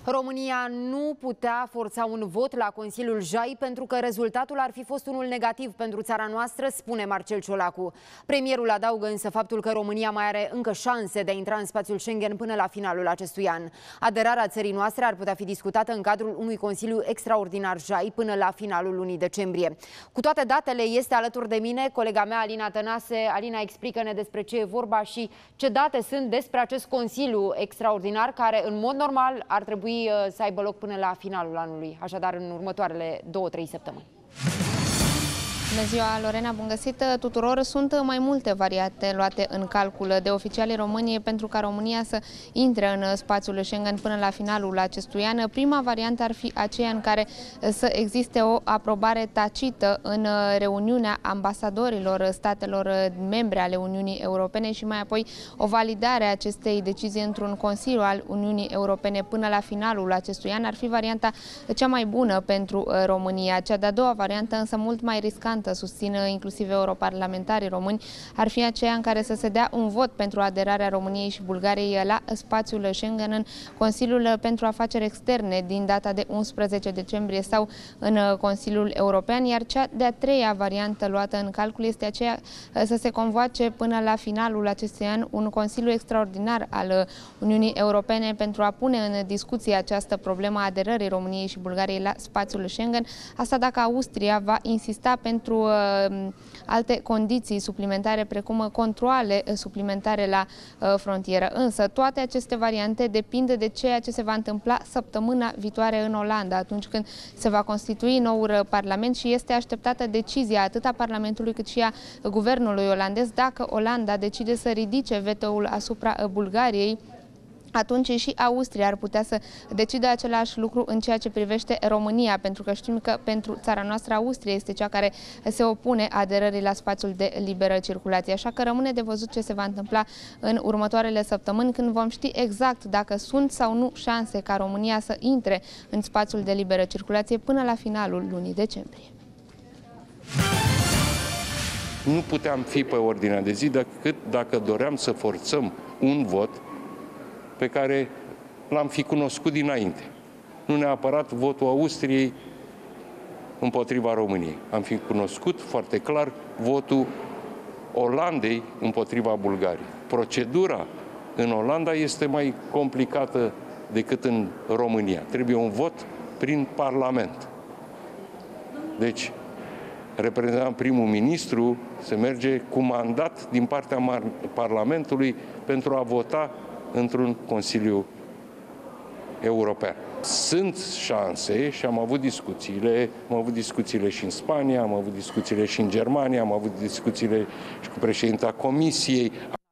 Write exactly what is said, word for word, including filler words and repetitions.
România nu putea forța un vot la Consiliul J A I pentru că rezultatul ar fi fost unul negativ pentru țara noastră, spune Marcel Ciolacu. Premierul adaugă însă faptul că România mai are încă șanse de a intra în spațiul Schengen până la finalul acestui an. Aderarea țării noastre ar putea fi discutată în cadrul unui Consiliu extraordinar J A I până la finalul lunii decembrie. Cu toate datele este alături de mine colega mea Alina Tănase. Alina, explică-ne despre ce e vorba și ce date sunt despre acest Consiliu extraordinar care în mod normal ar trebui să aibă loc până la finalul anului, așadar în următoarele două-trei săptămâni. Bună ziua, Lorena, bun găsit tuturor! Sunt mai multe variante luate în calcul de oficialii români pentru ca România să intre în spațiul Schengen până la finalul acestui an. Prima variantă ar fi aceea în care să existe o aprobare tacită în reuniunea ambasadorilor statelor membre ale Uniunii Europene și mai apoi o validare a acestei decizii într-un Consiliu al Uniunii Europene până la finalul acestui an. Ar fi varianta cea mai bună pentru România. Cea de-a doua variantă, însă mult mai riscantă, susțin inclusiv europarlamentarii români, ar fi aceea în care să se dea un vot pentru aderarea României și Bulgariei la spațiul Schengen în Consiliul pentru Afaceri Externe din data de unsprezece decembrie sau în Consiliul European, iar cea de-a treia variantă luată în calcul este aceea să se convoace până la finalul acestui an un Consiliu extraordinar al Uniunii Europene pentru a pune în discuție această problemă a aderării României și Bulgariei la spațiul Schengen, asta dacă Austria va insista pentru pentru uh, alte condiții suplimentare, precum controale suplimentare la uh, frontieră. Însă toate aceste variante depind de ceea ce se va întâmpla săptămâna viitoare în Olanda, atunci când se va constitui noul Parlament și este așteptată decizia atât a Parlamentului cât și a guvernului olandez dacă Olanda decide să ridice veto-ul asupra Bulgariei. Atunci și Austria ar putea să decidă același lucru în ceea ce privește România, pentru că știm că pentru țara noastră Austria este cea care se opune aderării la spațiul de liberă circulație. Așa că rămâne de văzut ce se va întâmpla în următoarele săptămâni, când vom ști exact dacă sunt sau nu șanse ca România să intre în spațiul de liberă circulație până la finalul lunii decembrie. Nu puteam fi pe ordinea de zi decât dacă doream să forțăm un vot pe care l-am fi cunoscut dinainte. Nu neapărat votul Austriei împotriva României. Am fi cunoscut foarte clar votul Olandei împotriva Bulgariei. Procedura în Olanda este mai complicată decât în România. Trebuie un vot prin Parlament. Deci, reprezentant primul ministru se merge cu mandat din partea Parlamentului pentru a vota într-un Consiliu European. Sunt șanse și am avut discuțiile, am avut discuțiile și în Spania, am avut discuțiile și în Germania, am avut discuțiile și cu președinta Comisiei.